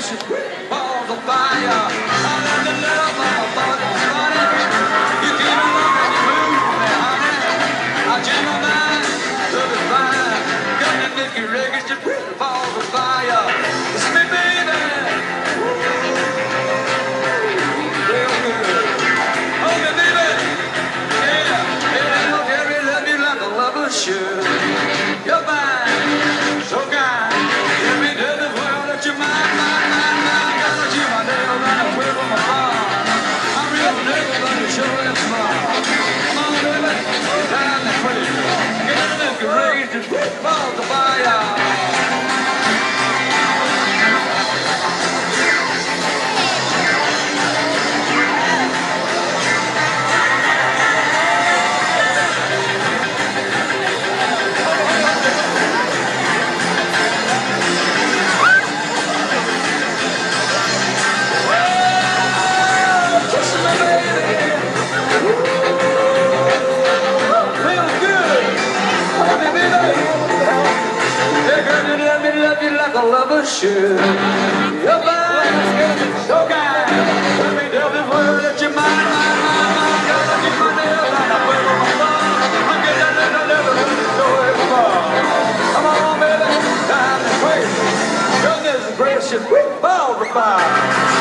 gracious, balls of fire. I love the love of my body's funny. You keep on loving me, move me, honey. I change my mind, love is fine. Got that Mickey Reggae, just balls of fire. It's me, baby. Real good. Okay, baby. Yeah, yeah, look, every love you like a lover should. You're fine, so kind. Let me tell the world that you're mine, mine, mine, mine. Gotta chew my nail and I whip on my bar. I'm real nigga, but you sure is smart. Come on, baby, it's time to quit. Get a look and raise just balls of fire. Like a lover should. You're fine, so kind. Let me tell this world that you're mine, mine, mine, mine. Gotta keep my nails on the way of my bar. I'm getting that little so far. Come on, baby, time to crazy. Goodness gracious, balls of fire.